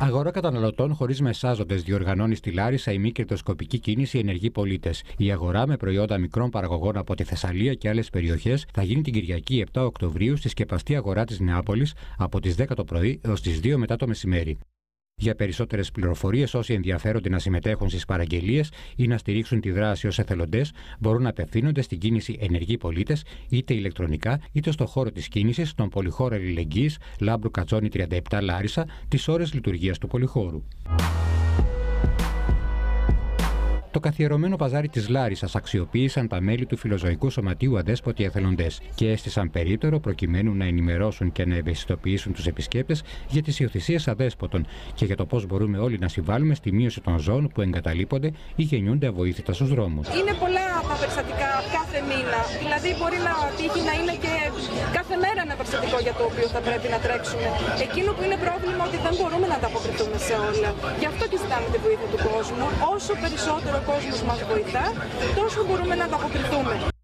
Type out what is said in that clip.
Αγορά καταναλωτών χωρίς μεσάζοντες διοργανώνει στη Λάρισα η μη κερδοσκοπική κίνηση Ενεργοί Πολίτες. Η αγορά με προϊόντα μικρών παραγωγών από τη Θεσσαλία και άλλες περιοχές θα γίνει την Κυριακή 7 Οκτωβρίου στη σκεπαστή αγορά της Νεάπολης από τις 10 το πρωί έως τις 2 μετά το μεσημέρι. Για περισσότερες πληροφορίες, όσοι ενδιαφέρονται να συμμετέχουν στις παραγγελίες ή να στηρίξουν τη δράση ως εθελοντές, μπορούν να απευθύνονται στην κίνηση Ενεργοί Πολίτες είτε ηλεκτρονικά είτε στο χώρο της κίνησης, στον Πολυχώρο Αλληλεγγύης, Λάμπρου Κατσόνη 37 Λάρισα, τις ώρες λειτουργίας του Πολυχώρου. Το καθιερωμένο παζάρι της Λάρισσας αξιοποίησαν τα μέλη του Φιλοζωικού Σωματείου Αδέσποτοι Εθελοντές και έστησαν περίπτερο προκειμένου να ενημερώσουν και να ευαισθητοποιήσουν τους επισκέπτες για τις υιοθυσίες αδέσποτων και για το πώς μπορούμε όλοι να συμβάλλουμε στη μείωση των ζώων που εγκαταλείπονται ή γεννιούνται αβοήθητα στους δρόμους. Είναι πολλά τα περιστατικά κάθε μήνα. Δηλαδή, μπορεί να τύχει να είναι και κάθε μέρα ένα περιστατικό για το οποίο θα πρέπει να τρέξουμε. Εκείνο που είναι πρόβλημα ότι δεν μπορούμε να ανταποκριθούμε σε όλα. Γι' αυτό και ζητάμε τη βοήθεια του κόσμου. Όσο περισσότερο ο κόσμος μας βοηθά, τόσο μπορούμε να ανταποκριθούμε.